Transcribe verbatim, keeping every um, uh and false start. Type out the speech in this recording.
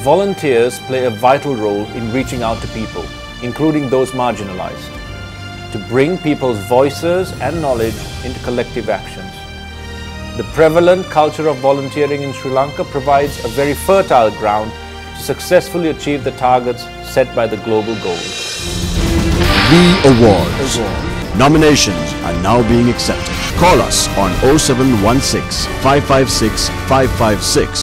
volunteers play a vital role in reaching out to people, including those marginalized, to bring people's voices and knowledge into collective actions. The prevalent culture of volunteering in Sri Lanka provides a very fertile ground to successfully achieve the targets set by the global goals. The Awards. Nominations are now being accepted. Call us on oh seven one six, five five six, five five six